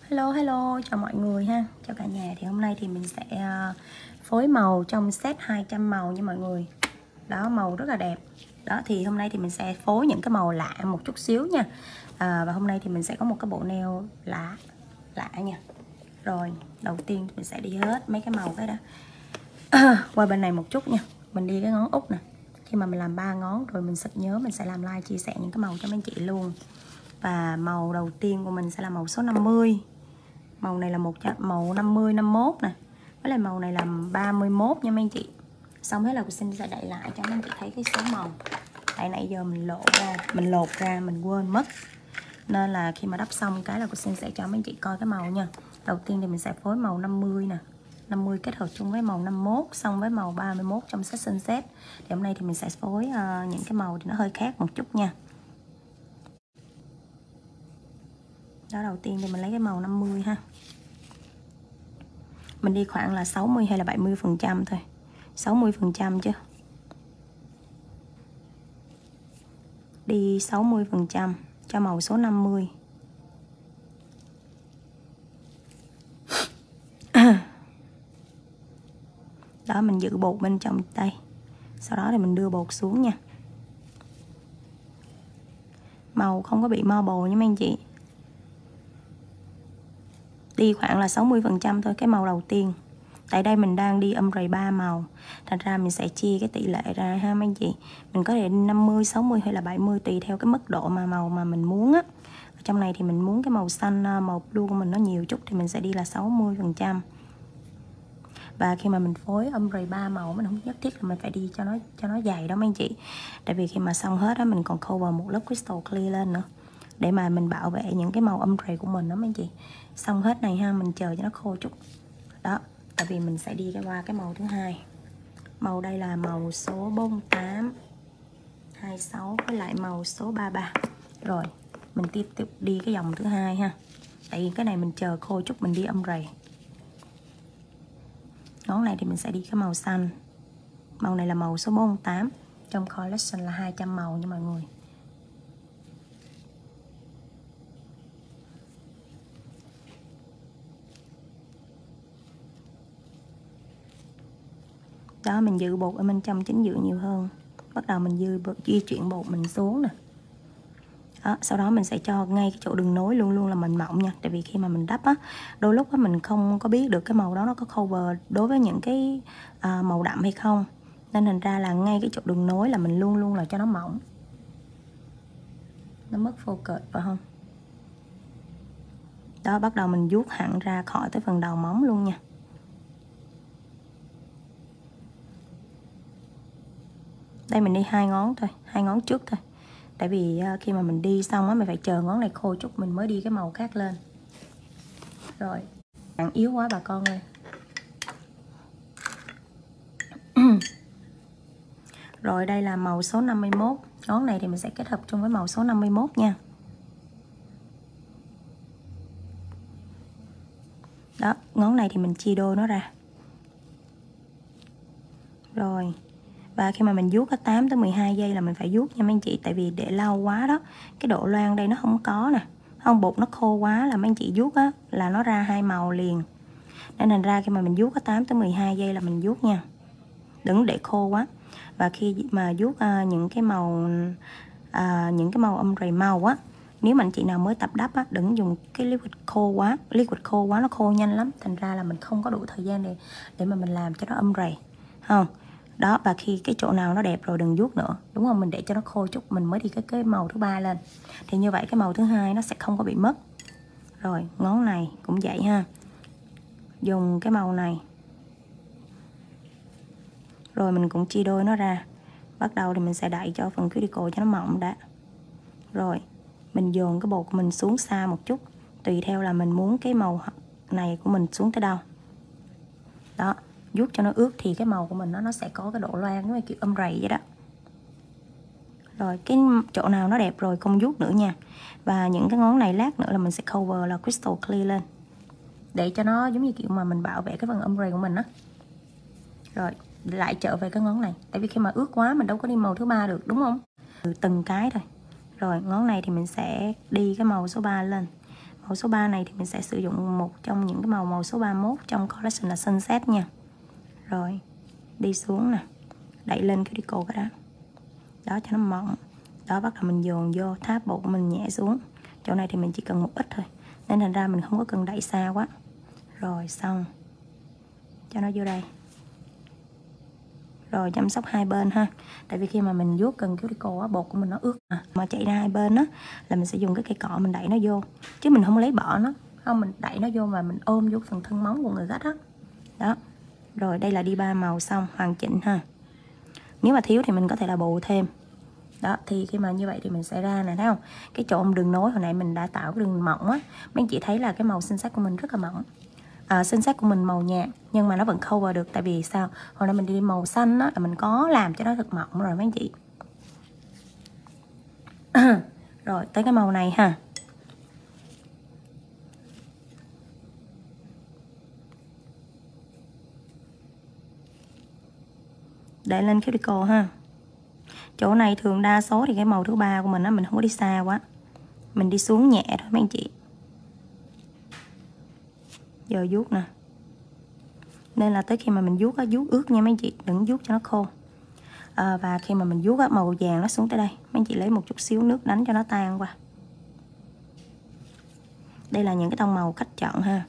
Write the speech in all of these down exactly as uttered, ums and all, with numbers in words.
Hello hello, chào mọi người ha, chào cả nhà. Thì hôm nay thì mình sẽ uh, phối màu trong set hai trăm màu nha mọi người. Đó, màu rất là đẹp. Đó, thì hôm nay thì mình sẽ phối những cái màu lạ một chút xíu nha. à, Và hôm nay thì mình sẽ có một cái bộ nail lạ lạ nha. Rồi, đầu tiên mình sẽ đi hết mấy cái màu cái đó. Qua bên này một chút nha. Mình đi cái ngón út nè. Khi mà mình làm ba ngón rồi mình sẽ nhớ mình sẽ làm like chia sẻ những cái màu cho mấy chị luôn. Và màu đầu tiên của mình sẽ là màu số năm mươi. Màu này là một màu năm mươi, năm mươi mốt nè. Với lại màu này là ba mươi mốt nha mấy anh chị. Xong hết là cô xin sẽ đậy lại cho mấy anh chị thấy cái số màu. Tại nãy giờ mình lộ ra, mình lột ra, mình quên mất. Nên là khi mà đắp xong cái là cô xin sẽ cho mấy anh chị coi cái màu nha. Đầu tiên thì mình sẽ phối màu năm mươi nè. năm mươi kết hợp chung với màu năm mươi mốt, xong với màu ba mươi mốt trong set sunset. Thì hôm nay thì mình sẽ phối uh, những cái màu thì nó hơi khác một chút nha. Đó, đầu tiên thì mình lấy cái màu năm mươi ha. Mình đi khoảng là sáu mươi hay là bảy mươi phần trăm thôi. sáu mươi phần trăm chứ. Đi sáu mươi phần trăm cho màu số năm mươi. Đó, mình giữ bột bên trong đây. Sau đó thì mình đưa bột xuống nha. Màu không có bị marble nha mấy anh chị. Đi khoảng là sáu mươi phần trăm thôi cái màu đầu tiên. Tại đây mình đang đi ombre ba màu. Thành ra mình sẽ chia cái tỷ lệ ra ha mấy anh chị. Mình có thể năm mươi, sáu mươi hay là bảy mươi tùy theo cái mức độ mà màu mà mình muốn á. Ở trong này thì mình muốn cái màu xanh, màu blue của mình nó nhiều chút thì mình sẽ đi là sáu mươi phần trăm. Và khi mà mình phối ombre ba màu mình không nhất thiết là mình phải đi cho nó cho nó dày đó mấy anh chị. Tại vì khi mà xong hết á mình còn cover một lớp crystal clear lên nữa. Để mà mình bảo vệ những cái màu ombre của mình đó mấy anh chị. Xong hết này ha, mình chờ cho nó khô chút. Đó, tại vì mình sẽ đi qua cái màu thứ hai. Màu đây là màu số bốn mươi tám, hai mươi sáu với lại màu số ba mươi ba. Rồi, mình tiếp tục đi cái dòng thứ hai ha. Tại vì cái này mình chờ khô chút mình đi ombre. Ngón này thì mình sẽ đi cái màu xanh. Màu này là màu số bốn mươi tám. Trong collection là hai trăm màu nha mọi người. Đó, mình giữ bột ở bên trong chính giữa nhiều hơn. Bắt đầu mình dư di chuyển bột mình xuống nè. Đó, sau đó mình sẽ cho ngay cái chỗ đường nối luôn luôn là mình mỏng nha. Tại vì khi mà mình đắp á, đôi lúc á mình không có biết được cái màu đó nó có cover đối với những cái à, màu đậm hay không. Nên thành ra là ngay cái chỗ đường nối là mình luôn luôn là cho nó mỏng. Nó mất focus phải không? Đó, bắt đầu mình vuốt hẳn ra khỏi tới phần đầu móng luôn nha. Đây mình đi hai ngón thôi, hai ngón trước thôi. Tại vì khi mà mình đi xong á mình phải chờ ngón này khô chút mình mới đi cái màu khác lên. Rồi, bạn yếu quá bà con ơi. Rồi đây là màu số năm mươi mốt. Ngón này thì mình sẽ kết hợp chung với màu số năm mươi mốt nha. Đó, ngón này thì mình chia đôi nó ra. Rồi. Và khi mà mình vuốt có tám tới mười hai giây là mình phải vuốt nha mấy anh chị. Tại vì để lâu quá đó, cái độ loang đây nó không có nè. Không, bột nó khô quá là mấy anh chị vuốt á là nó ra hai màu liền. Nên thành ra khi mà mình vuốt có tám tới mười hai giây là mình vuốt nha. Đừng để khô quá. Và khi mà vuốt uh, những cái màu uh, những cái màu ombre màu á, nếu mà anh chị nào mới tập đắp á, đừng dùng cái liquid khô quá. Liquid khô quá nó khô nhanh lắm. Thành ra là mình không có đủ thời gian để để mà mình làm cho nó ombre. Không? Đó, và khi cái chỗ nào nó đẹp rồi đừng vuốt nữa, đúng không? Mình để cho nó khô chút mình mới đi cái cái màu thứ ba lên. Thì như vậy cái màu thứ hai nó sẽ không có bị mất. Rồi, ngón này cũng vậy ha. Dùng cái màu này. Rồi mình cũng chia đôi nó ra. Bắt đầu thì mình sẽ đậy cho phần cuticle cho nó mỏng đã. Rồi, mình dồn cái bột của mình xuống xa một chút. Tùy theo là mình muốn cái màu này của mình xuống tới đâu. Đó, vuốt cho nó ướt thì cái màu của mình nó nó sẽ có cái độ loang giống như kiểu ombre vậy đó. Rồi, cái chỗ nào nó đẹp rồi không vuốt nữa nha. Và những cái ngón này lát nữa là mình sẽ cover là crystal clear lên. Để cho nó giống như kiểu mà mình bảo vệ cái phần ombre của mình á. Rồi, lại trở về cái ngón này. Tại vì khi mà ướt quá mình đâu có đi màu thứ ba được, đúng không? Từng cái thôi. Rồi, ngón này thì mình sẽ đi cái màu số ba lên. Màu số ba này thì mình sẽ sử dụng một trong những cái màu màu số ba mươi mốt trong collection là Sunset nha. Rồi đi xuống nè, đẩy lên cuticle cái đó, đó cho nó mỏng. Đó, bắt đầu mình dồn vô, tháp bộ của mình nhẹ xuống. Chỗ này thì mình chỉ cần một ít thôi, nên thành ra mình không có cần đẩy xa quá. Rồi xong, cho nó vô đây. Rồi chăm sóc hai bên ha. Tại vì khi mà mình vuốt cần cuticle á, bột của mình nó ướt à. Mà chạy ra hai bên á là mình sẽ dùng cái cây cọ mình đẩy nó vô, chứ mình không lấy bỏ nó. Không, mình đẩy nó vô và mình ôm vô phần thân móng của người khách á. Đó. Rồi đây là đi ba màu xong hoàn chỉnh ha. Nếu mà thiếu thì mình có thể là bù thêm. Đó, thì khi mà như vậy thì mình sẽ ra nè, thấy không? Cái chỗ đường nối hồi nãy mình đã tạo cái đường mỏng á. Mấy anh chị thấy là cái màu Sunset của mình rất là mỏng. À, Sunset của mình màu nhạt nhưng mà nó vẫn cover được. Tại vì sao? Hồi nãy mình đi màu xanh á, là mình có làm cho nó thật mỏng rồi mấy anh chị. Rồi tới cái màu này ha. Để lên cuticle ha. Chỗ này thường đa số thì cái màu thứ ba của mình á, mình không có đi xa quá, mình đi xuống nhẹ thôi mấy anh chị. Giờ vuốt nè, nên là tới khi mà mình vuốt á, vuốt ướt nha mấy anh chị, đừng vuốt cho nó khô. À, và khi mà mình vuốt á, màu vàng nó xuống tới đây, mấy anh chị lấy một chút xíu nước đánh cho nó tan qua. Đây là những cái tông màu khách chọn ha.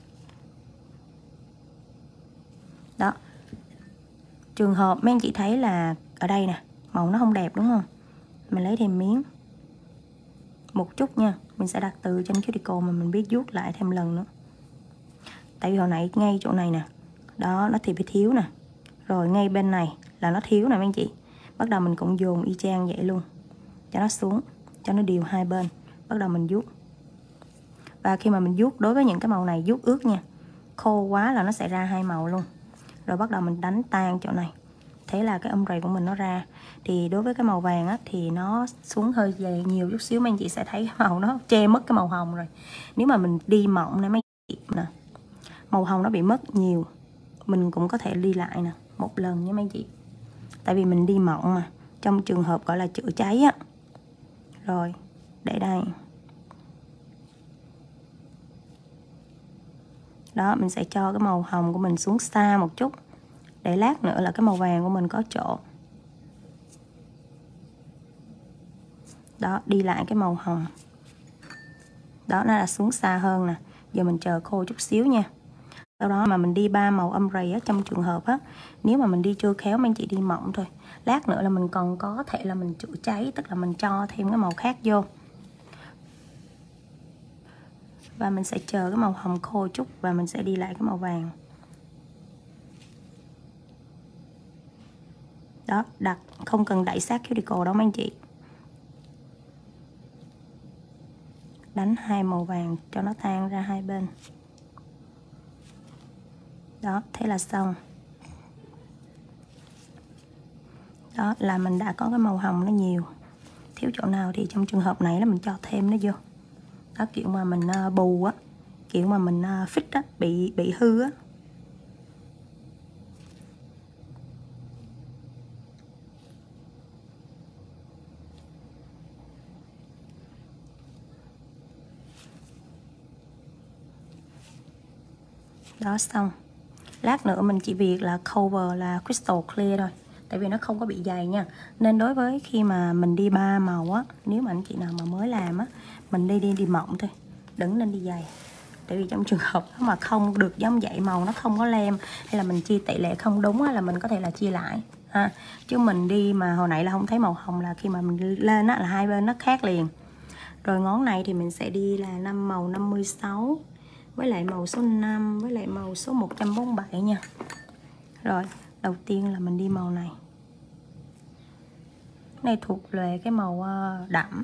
Đó, trường hợp mấy anh chị thấy là ở đây nè, màu nó không đẹp đúng không, mình lấy thêm miếng một chút nha, mình sẽ đặt từ trên cuticle mà mình biết vuốt lại thêm lần nữa. Tại vì hồi nãy ngay chỗ này nè, đó nó thì bị thiếu nè, rồi ngay bên này là nó thiếu nè mấy anh chị. Bắt đầu mình cũng dồn y chang vậy luôn, cho nó xuống, cho nó đều hai bên. Bắt đầu mình vuốt. Và khi mà mình vuốt, đối với những cái màu này vuốt ướt nha, khô quá là nó sẽ ra hai màu luôn. Rồi bắt đầu mình đánh tan chỗ này, thế là cái ombre của mình nó ra. Thì đối với cái màu vàng á, thì nó xuống hơi dày nhiều chút xíu, mấy anh chị sẽ thấy màu nó che mất cái màu hồng rồi. Nếu mà mình đi mỏng này mấy chị nè, màu hồng nó bị mất nhiều, mình cũng có thể đi lại nè một lần nha mấy anh chị. Tại vì mình đi mỏng mà, trong trường hợp gọi là chữa cháy á. Rồi để đây. Đó, mình sẽ cho cái màu hồng của mình xuống xa một chút, để lát nữa là cái màu vàng của mình có chỗ. Đó, đi lại cái màu hồng. Đó, nó là xuống xa hơn nè. Giờ mình chờ khô chút xíu nha. Sau đó mà mình đi ba màu ombre á, trong trường hợp á, nếu mà mình đi chưa khéo, mấy anh chị đi mỏng thôi, lát nữa là mình còn có thể là mình chữa cháy, tức là mình cho thêm cái màu khác vô. Và mình sẽ chờ cái màu hồng khô chút và mình sẽ đi lại cái màu vàng. Đó, đặt không cần đẩy sát cuticle đâu mấy anh chị. Đánh hai màu vàng cho nó tan ra hai bên. Đó, thế là xong. Đó là mình đã có cái màu hồng nó nhiều. Thiếu chỗ nào thì trong trường hợp này là mình cho thêm nó vô. Đó, kiểu mà mình uh, bù á, kiểu mà mình uh, fix á, bị bị hư á. Đó xong. Lát nữa mình chỉ việc là cover là crystal clear thôi. Tại vì nó không có bị dày nha. Nên đối với khi mà mình đi ba màu á, nếu mà anh chị nào mà mới làm á, mình đi đi đi mỏng thôi, đừng nên đi dày. Tại vì trong trường hợp mà không được giống vậy, màu nó không có lem, hay là mình chia tỷ lệ không đúng á, là mình có thể là chia lại ha. Chứ mình đi mà hồi nãy là không thấy màu hồng, là khi mà mình lên á là hai bên nó khác liền. Rồi ngón này thì mình sẽ đi là năm màu năm mươi sáu, với lại màu số năm, với lại màu số một trăm bốn mươi bảy nha. Rồi đầu tiên là mình đi màu này. Cái này thuộc về cái màu đậm,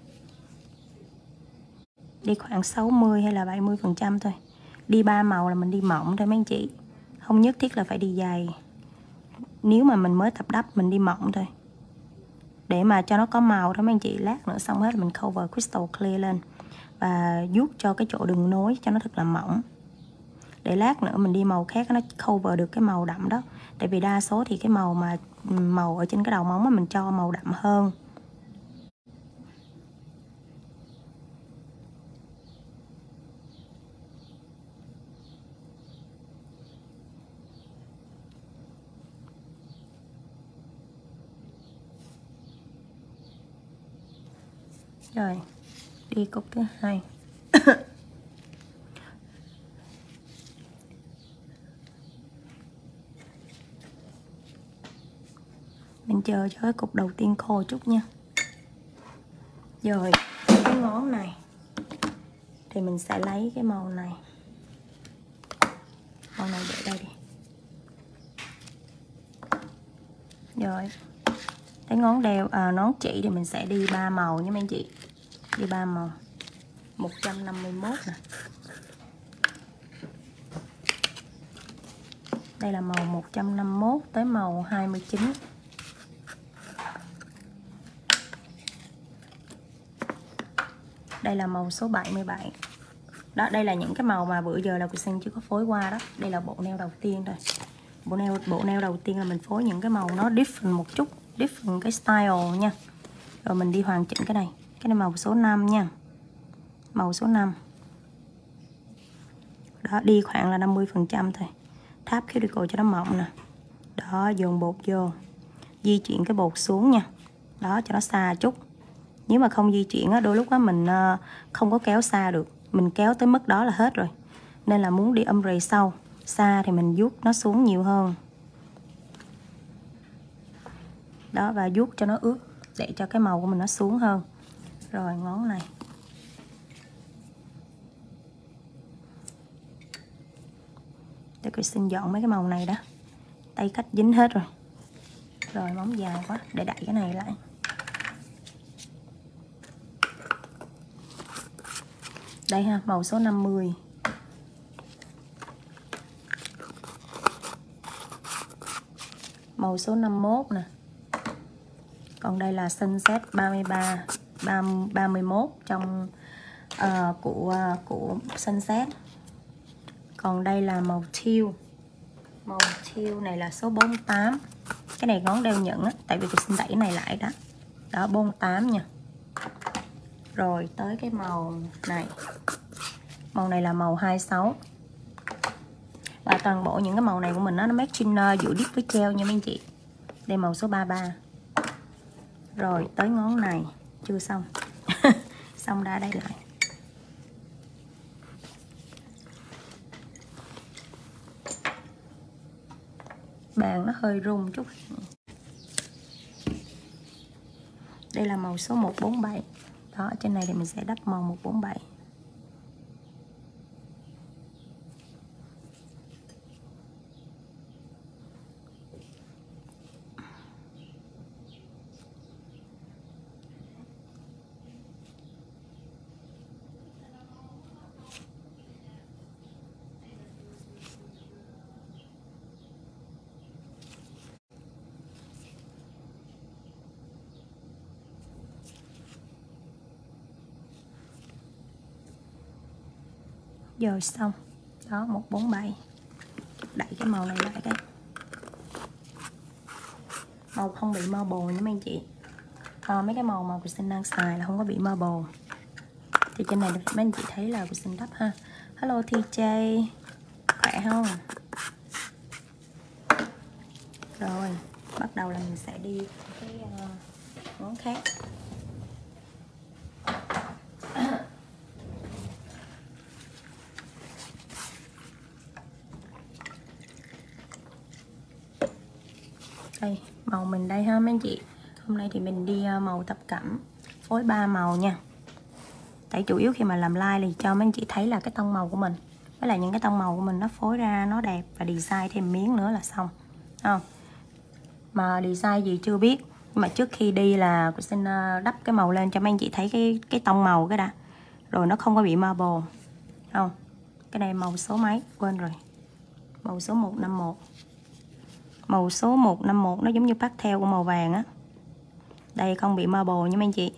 đi khoảng sáu mươi hay là bảy mươi phần trăm thôi. Đi ba màu là mình đi mỏng thôi mấy anh chị, không nhất thiết là phải đi dày. Nếu mà mình mới tập đắp mình đi mỏng thôi, để mà cho nó có màu thôi mấy anh chị. Lát nữa xong hết mình cover crystal clear lên và vuốt cho cái chỗ đường nối cho nó thật là mỏng, để lát nữa mình đi màu khác nó cover được cái màu đậm đó. Tại vì đa số thì cái màu mà màu ở trên cái đầu móng mà mình cho màu đậm hơn. Rồi, đi cục thứ hai. Mình chờ cho cái cục đầu tiên khô chút nha. Rồi, cái ngón này thì mình sẽ lấy cái màu này. Màu này để đây đi. Rồi, cái ngón đeo, à, nón chỉ thì mình sẽ đi ba màu nha mấy anh chị. Đi ba màu. một trăm năm mươi mốt nè. Đây là màu một trăm năm mươi mốt tới màu hai mươi chín. Đây là màu số bảy mươi bảy. Đó, đây là những cái màu mà bữa giờ là Quỳnh Sinh chưa có phối qua đó. Đây là bộ nail đầu tiên rồi. Bộ nail, bộ nail đầu tiên là mình phối những cái màu nó different một chút, different cái style nha. Rồi mình đi hoàn chỉnh cái này. Cái này màu số năm nha. Màu số năm. Đó, đi khoảng là năm mươi phần trăm thôi. Tháp cuticle cho nó mỏng nè. Đó, dồn bột vô. Di chuyển cái bột xuống nha. Đó, cho nó xa chút. Nếu mà không di chuyển á, đôi lúc á mình không có kéo xa được. Mình kéo tới mức đó là hết rồi. Nên là muốn đi âm rì sâu, xa thì mình vuốt nó xuống nhiều hơn. Đó, và vuốt cho nó ướt để cho cái màu của mình nó xuống hơn. Rồi ngón này. Để tôi xin dọn mấy cái màu này đó. Tay cách dính hết rồi. Rồi móng dài quá, để đẩy cái này lại. Đây ha, màu số năm mươi. Màu số năm mươi mốt nè. Còn đây là Sunset ba mươi ba, ba mươi mốt trong uh, của uh, của Sunset. Còn đây là màu teal. Màu teal này là số bốn mươi tám. Cái này ngón đeo nhẫn á, tại vì tôi xin đẩy này lại đó. Đó, bốn mươi tám nha. Rồi tới cái màu này. Màu này là màu hai mươi sáu. Và toàn bộ những cái màu này của mình đó, nó matching uh, giữa dip với gel nha mấy anh chị. Đây màu số ba mươi ba. Rồi tới ngón này. Chưa xong. Xong đã đây lại. Bàn nó hơi rung chút. Đây là màu số một bốn bảy. Đó, ở trên này thì mình sẽ đắp màu một bốn bảy. Rồi xong. Đó, một bốn bảy. Đẩy cái màu này lại cái. Màu không bị marble nha mấy anh chị. À, mấy cái màu mà Quỳnh Sinh đang xài là không có bị marble. Thì trên này mấy anh chị thấy là Quỳnh Sinh đắp ha. Hello tê jay. Khỏe không? Rồi, bắt đầu là mình sẽ đi cái uh, ngón khác. Đây, màu mình đây ha mấy anh chị. Hôm nay thì mình đi màu thập cẩm, phối ba màu nha. Tại chủ yếu khi mà làm like thì cho mấy anh chị thấy là cái tông màu của mình, với lại những cái tông màu của mình nó phối ra nó đẹp, và design thêm miếng nữa là xong. Không? Mà design gì chưa biết, nhưng mà trước khi đi là tôi xin đắp cái màu lên cho mấy anh chị thấy cái cái tông màu cái đã. Rồi nó không có bị marble. Không? Cái này màu số mấy? Quên rồi. Màu số một năm mốt. Màu số một năm mốt nó giống như pastel của màu vàng á. Đây không bị marble nha mấy anh chị.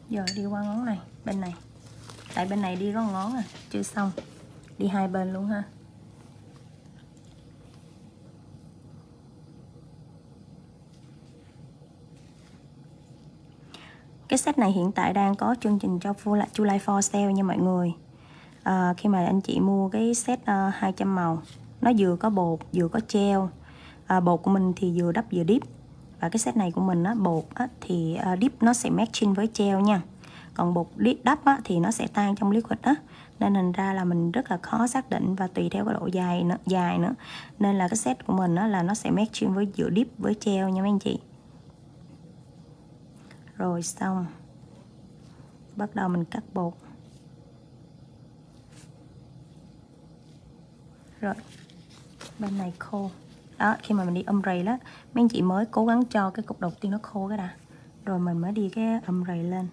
Giờ đi qua ngón này, bên này. Tại bên này đi có ngón à, chưa xong. Đi hai bên luôn ha. Cái set này hiện tại đang có chương trình cho July four sale nha mọi người. à, Khi mà anh chị mua cái set uh, hai trăm màu, nó vừa có bột vừa có gel. à, Bột của mình thì vừa đắp vừa dip. Và cái set này của mình á, bột á, thì uh, dip nó sẽ matching với gel nha. Còn bột dip đắp á, thì nó sẽ tan trong liquid á. Nên thành ra là mình rất là khó xác định. Và tùy theo cái độ dài nữa, dài nữa. Nên là cái set của mình á, là nó sẽ matching với giữa dip với gel nha mấy anh chị. Rồi xong, bắt đầu mình cắt bột. Rồi bên này khô. Đó, khi mà mình đi âm rầy đó, mấy anh chị mới cố gắng cho cái cục đầu tiên nó khô cái đã, rồi mình mới đi cái âm rầy lên.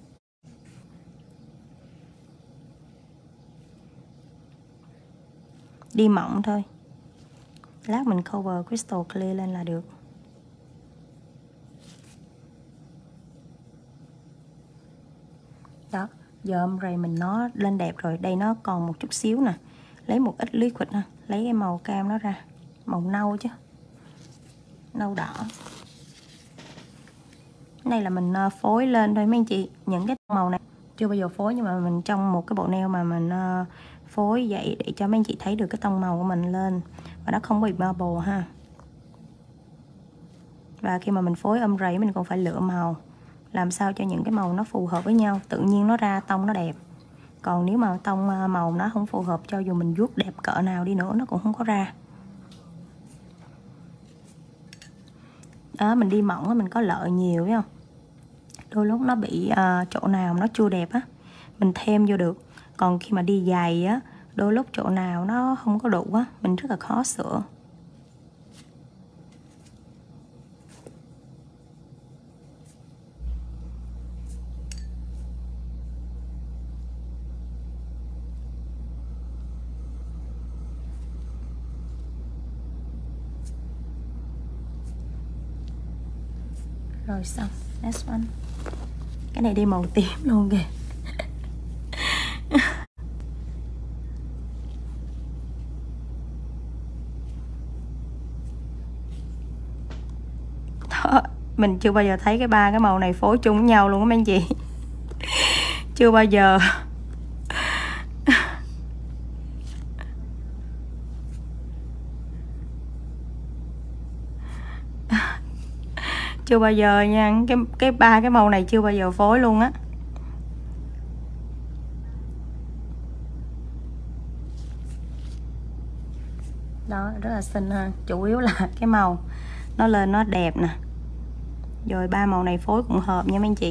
Đi mỏng thôi, lát mình cover crystal clear lên là được. Đó, giờ âm rầy mình nó lên đẹp rồi. Đây nó còn một chút xíu nè. Lấy một ít liquid ha, lấy cái màu cam nó ra. Màu nâu chứ, nâu đỏ. Cái này là mình phối lên thôi mấy anh chị. Những cái màu này chưa bao giờ phối, nhưng mà mình trong một cái bộ nail mà mình phối vậy để cho mấy anh chị thấy được cái tông màu của mình lên. Và nó không bị bubble ha. Và khi mà mình phối âm rầy mình còn phải lựa màu, làm sao cho những cái màu nó phù hợp với nhau, tự nhiên nó ra tông nó đẹp. Còn nếu mà tông màu nó không phù hợp, cho dù mình vuốt đẹp cỡ nào đi nữa nó cũng không có ra. Đó, mình đi mỏng mình có lợi nhiều phải không? Đôi lúc nó bị uh, chỗ nào nó chưa đẹp á, mình thêm vô được. Còn khi mà đi dày á, đôi lúc chỗ nào nó không có đủ á, mình rất là khó sửa. Rồi xong, next one. Cái này đi màu tím luôn kìa. Đó, mình chưa bao giờ thấy cái ba cái màu này phối chung với nhau luôn á mấy anh chị. Chưa bao giờ. Chưa bao giờ nha, cái cái ba cái màu này chưa bao giờ phối luôn á. Đó, rất là xinh ha. Chủ yếu là cái màu nó lên nó đẹp nè. Rồi ba màu này phối cũng hợp nha mấy anh chị.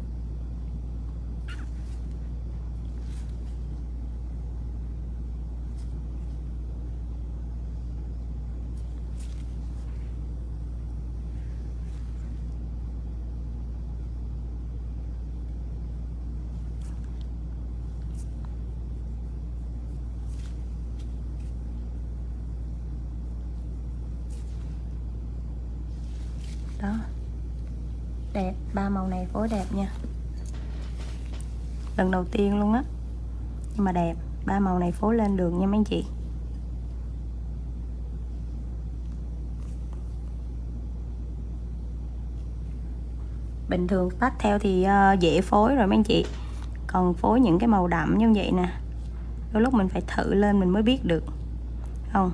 Đó, đẹp, ba màu này phối đẹp nha. Lần đầu tiên luôn á, nhưng mà đẹp. Ba màu này phối lên được nha mấy anh chị. Bình thường tắt theo thì uh, dễ phối rồi mấy anh chị. Còn phối những cái màu đậm như vậy nè, đôi lúc mình phải thử lên mình mới biết được, không?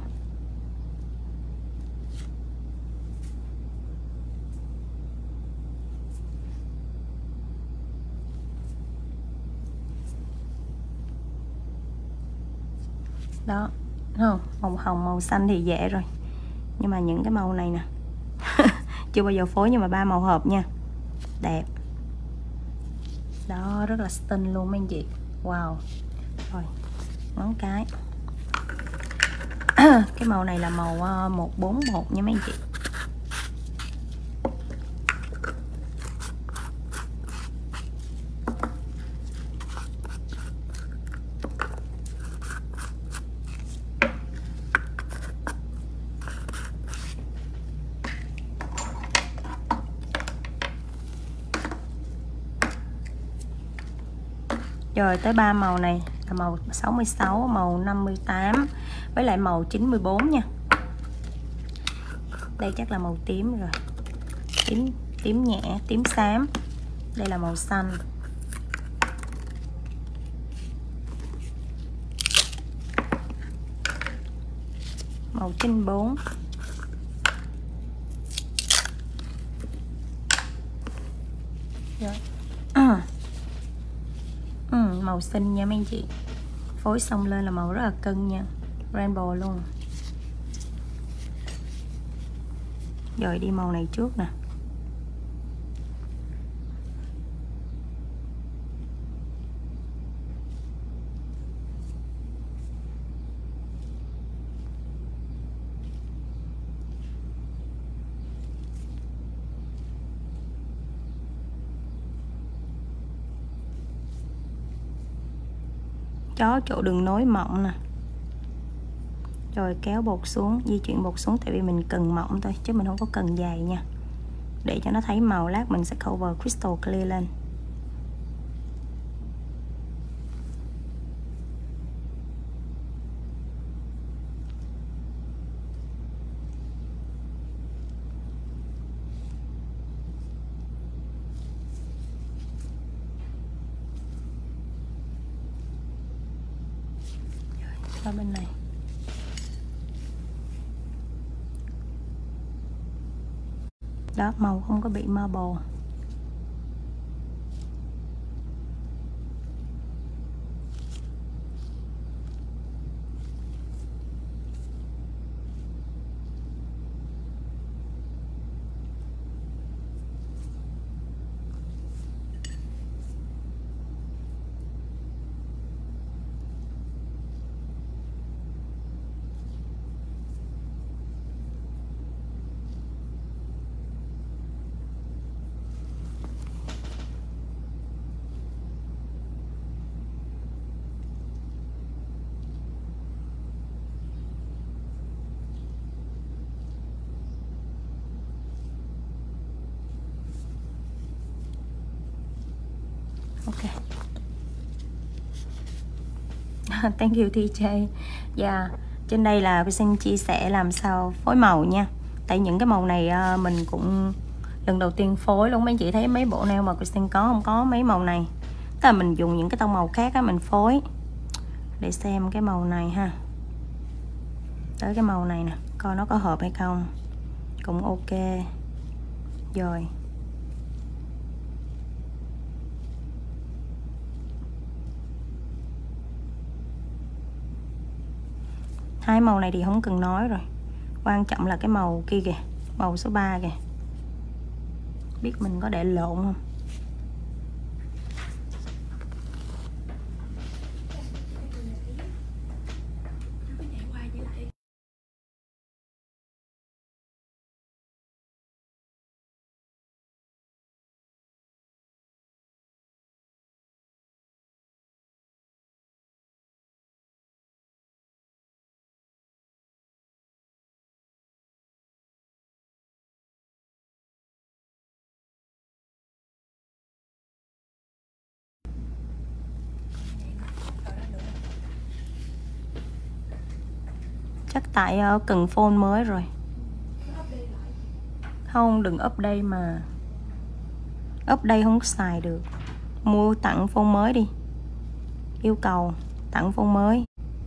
Đó, không? Màu hồng, màu xanh thì dễ rồi. Nhưng mà những cái màu này nè chưa bao giờ phối, nhưng mà ba màu hợp nha. Đẹp. Đó, rất là xinh luôn mấy anh chị. Wow. Rồi, ngón cái. Cái màu này là màu một bốn một nha mấy anh chị. Rồi tới ba màu này là màu sáu mươi sáu, màu năm mươi tám với lại màu chín mươi bốn nha. Đây chắc là màu tím rồi. Tím tím nhẹ, tím xám. Đây là màu xanh. Màu chín mươi bốn. Rồi. À. Ừ, màu xinh nha mấy anh chị. Phối xong lên là màu rất là cân nha. Rainbow luôn. Rồi đi màu này trước nè. Chó chỗ đường nối mỏng nè. Rồi kéo bột xuống, di chuyển bột xuống tại vì mình cần mỏng thôi chứ mình không có cần dày nha. Để cho nó thấy màu, lát mình sẽ cover crystal clear lên. Ở bên này. Đó, màu không có bị marble. Ok. Thank you tê jê. Yeah. Trên đây là tôi xin chia sẻ làm sao phối màu nha. Tại những cái màu này mình cũng lần đầu tiên phối luôn. Mấy chị thấy mấy bộ nail mà Christine có không có mấy màu này. Tức là mình dùng những cái tông màu khác á, mình phối. Để xem cái màu này ha. Tới cái màu này nè, coi nó có hợp hay không. Cũng ok. Rồi. Hai màu này thì không cần nói rồi. Quan trọng là cái màu kia kìa, màu số ba kìa. Biết mình có để lộn không? Chắc tại uh, cần phone mới rồi. Không, đừng update mà. Update không xài được. Mua tặng phone mới đi. Yêu cầu tặng phone mới.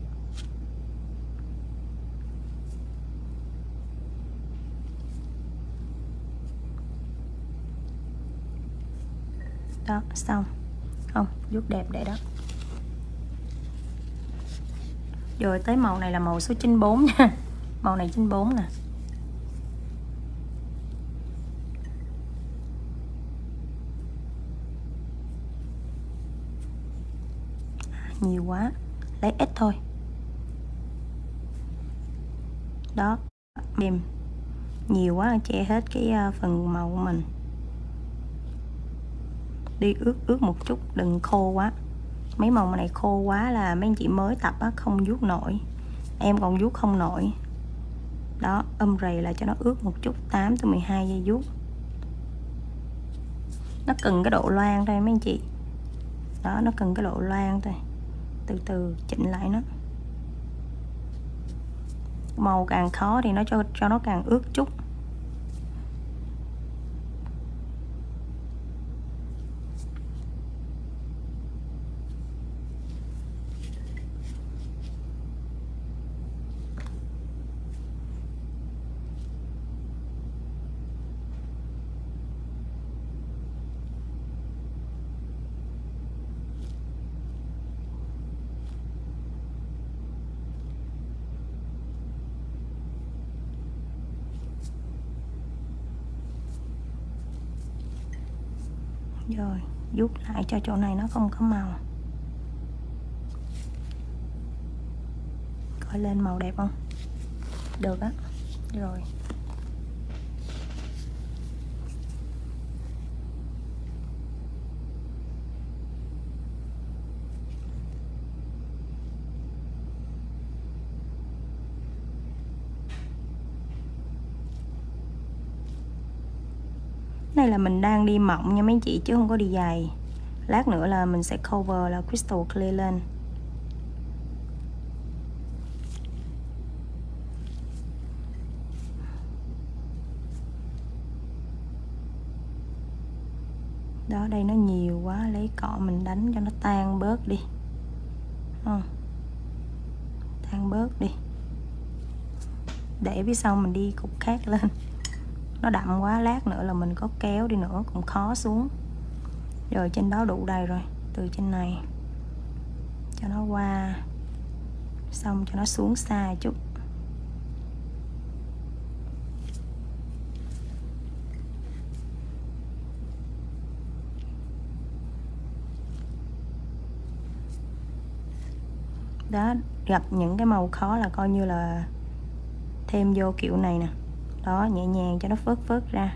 Đó, xong. Không, vuốt đẹp để đó. Rồi tới màu này là màu số chín mươi bốn nha. Màu này chín mươi bốn nè. Nhiều quá, lấy ít thôi. Đó, mềm. Nhiều quá che hết cái phần màu của mình. Đi ướt ướt một chút, đừng khô quá. Mấy màu này khô quá là mấy anh chị mới tập á, không vuốt nổi. Em còn vuốt không nổi. Đó, âm rầy là cho nó ướt một chút, tám tới mười hai giây vuốt. Nó cần cái độ loang thôi mấy anh chị. Đó, nó cần cái độ loang thôi, từ từ chỉnh lại nó. Màu càng khó thì nó cho cho nó càng ướt chút. Rồi, vuốt lại cho chỗ này nó không có màu. Coi lên màu đẹp không? Được á. Rồi. Này là mình đang đi mỏng nha mấy chị chứ không có đi dày. Lát nữa là mình sẽ cover là crystal clear lên. Đó, đây nó nhiều quá, lấy cọ mình đánh cho nó tan bớt đi. Ừ. Tan bớt đi. Để phía sau mình đi cục khác lên. Nó đậm quá, lát nữa là mình có kéo đi nữa cũng khó xuống. Rồi trên đó đủ đầy rồi. Từ trên này cho nó qua, xong cho nó xuống xa chút. Đó, gặp những cái màu khó là coi như là thêm vô kiểu này nè. Đó, nhẹ nhàng cho nó phớt phớt ra.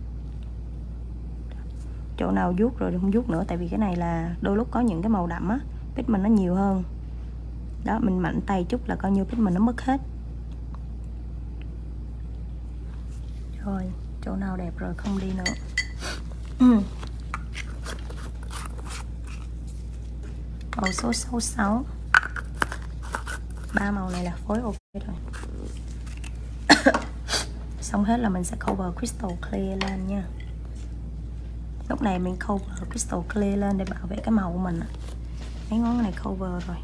Chỗ nào vuốt rồi không vuốt nữa, tại vì cái này là đôi lúc có những cái màu đậm á, pigment nó nhiều hơn. Đó, mình mạnh tay chút là coi như pigment nó mất hết. Rồi, chỗ nào đẹp rồi không đi nữa. Màu số sáu mươi sáu. Ba màu này là phối ok rồi. Xong hết là mình sẽ cover crystal clear lên nha. Lúc này mình cover crystal clear lên để bảo vệ cái màu của mình. Mấy ngón này cover rồi.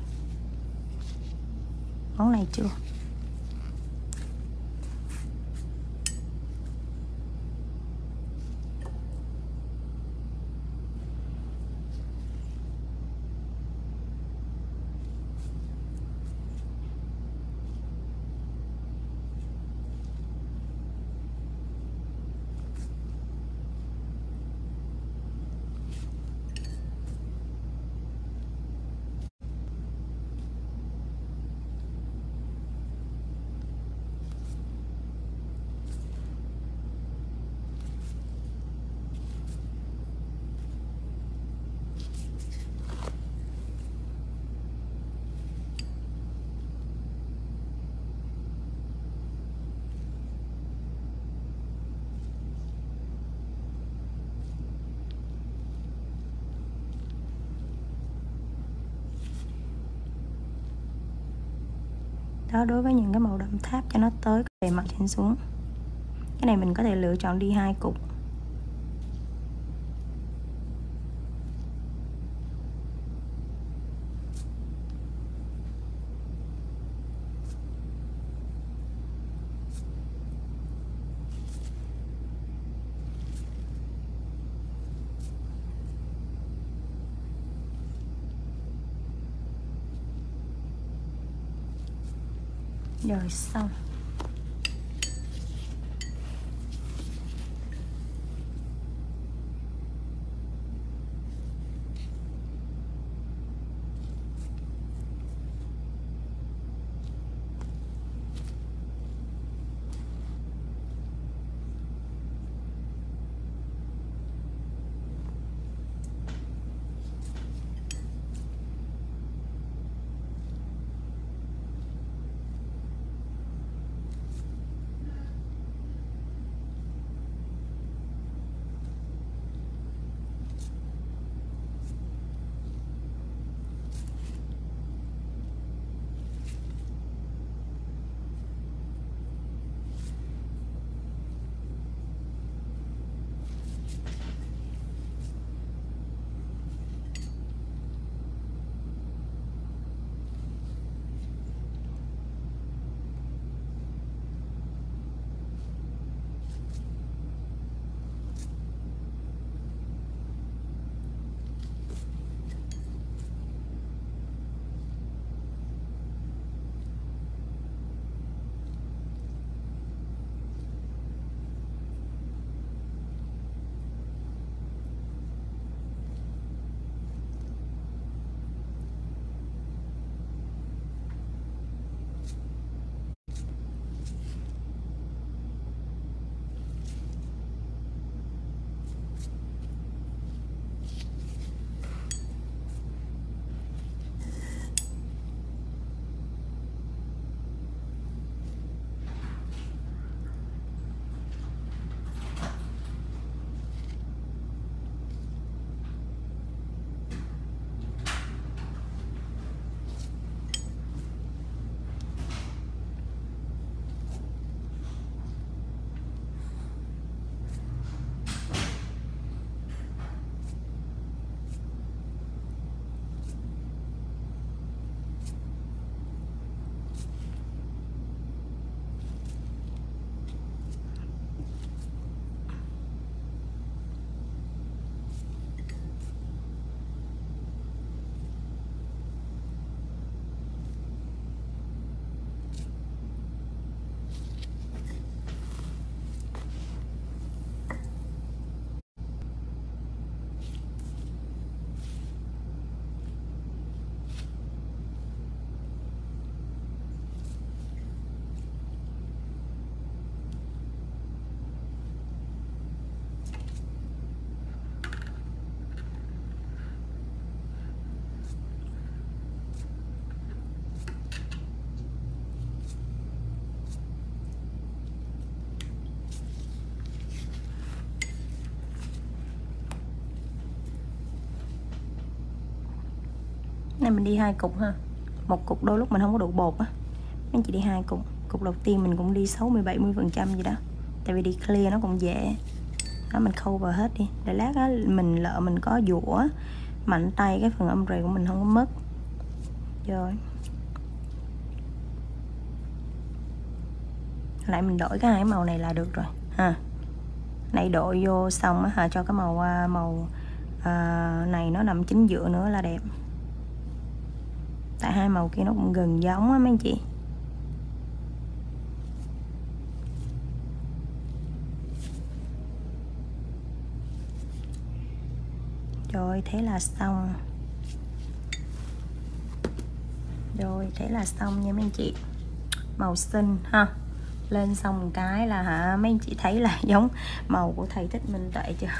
Ngón này chưa. Đó, đối với những cái màu đậm tháp cho nó tới bề mặt trên xuống. Cái này mình có thể lựa chọn đi hai cục. Rồi xong. này mình đi hai cục ha. Một cục đôi lúc mình không có đủ bột á, mình chỉ đi hai cục. Cục đầu tiên mình cũng đi sáu mươi bảy mươi phần trăm gì đó, tại vì đi clear nó cũng dễ. Đó, mình cover hết đi để lát á mình lỡ mình có dũa mạnh tay cái phần âm rì của mình không có mất. Rồi lại mình đổi cái hai màu này là được rồi ha. Nãy độ vô xong á hả, cho cái màu màu à, này nó nằm chính giữa nữa là đẹp. Tại hai màu kia nó cũng gần giống á mấy anh chị. Rồi thế là xong. Rồi thế là xong nha mấy anh chị. Màu xinh ha. Lên xong một cái là hả mấy anh chị thấy là giống màu của thầy Thích Minh Tuệ chưa?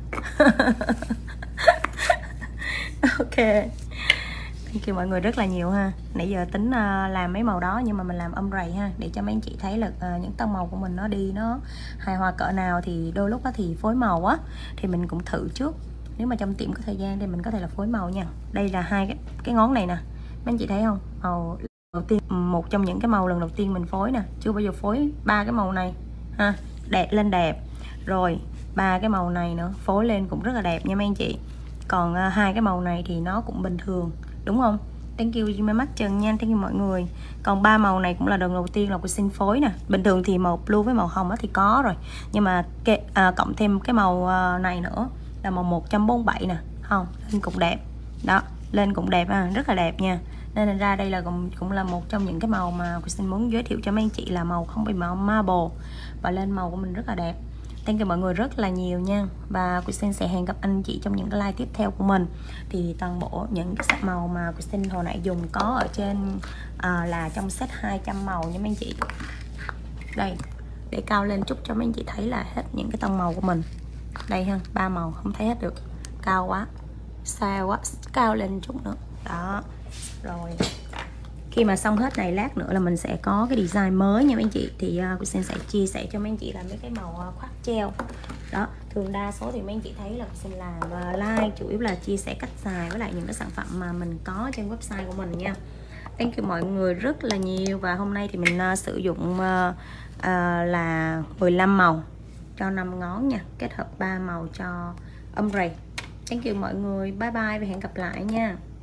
Ok. Thank you mọi người rất là nhiều ha. Nãy giờ tính uh, làm mấy màu đó nhưng mà mình làm âm rầy ha, để cho mấy anh chị thấy là uh, những tông màu của mình nó đi nó hài hòa cỡ nào. Thì đôi lúc đó thì phối màu á thì mình cũng thử trước. Nếu mà trong tiệm có thời gian thì mình có thể là phối màu nha. Đây là hai cái, cái ngón này nè, mấy anh chị thấy không? Màu đầu tiên, một trong những cái màu lần đầu tiên mình phối nè, chưa bao giờ phối ba cái màu này ha, đẹp lên đẹp. Rồi ba cái màu này nữa phối lên cũng rất là đẹp nha mấy anh chị. Còn uh, hai cái màu này thì nó cũng bình thường, đúng không? Thank you Jimmy mắt Trần nha, thank you mọi người. Còn ba màu này cũng là lần đầu tiên là của xin phối nè. Bình thường thì màu blue với màu hồng đó thì có rồi, nhưng mà cái, à, cộng thêm cái màu à, này nữa là màu một trăm bốn mươi bảy nè, không lên cũng đẹp đó, lên cũng đẹp à, rất là đẹp nha. Nên ra đây là cũng, cũng là một trong những cái màu mà của xin muốn giới thiệu cho mấy anh chị, là màu không bị màu marble và lên màu của mình rất là đẹp. Thank you mọi người rất là nhiều nha. Và Christine sẽ hẹn gặp anh chị trong những cái like tiếp theo của mình. Thì toàn bộ những cái set màu mà Christine hồi nãy dùng có ở trên à, là trong set hai trăm màu nha mấy anh chị. Đây, để cao lên chút cho mấy anh chị thấy là hết những cái tông màu của mình. Đây ha, ba màu không thấy hết được, cao quá, xa quá, cao lên chút nữa. Đó, rồi khi mà xong hết này lát nữa là mình sẽ có cái design mới nha mấy anh chị. Thì uh, Christine sẽ chia sẻ cho mấy anh chị là mấy cái màu uh, khoác treo đó. Thường đa số thì mấy anh chị thấy là Christine làm uh, like chủ yếu là chia sẻ cách xài với lại những cái sản phẩm mà mình có trên website của mình nha. Thank you mọi người rất là nhiều. Và hôm nay thì mình uh, sử dụng uh, uh, là mười lăm màu cho năm ngón nha, kết hợp ba màu cho âm rầy. Thank you mọi người, bye bye và hẹn gặp lại nha.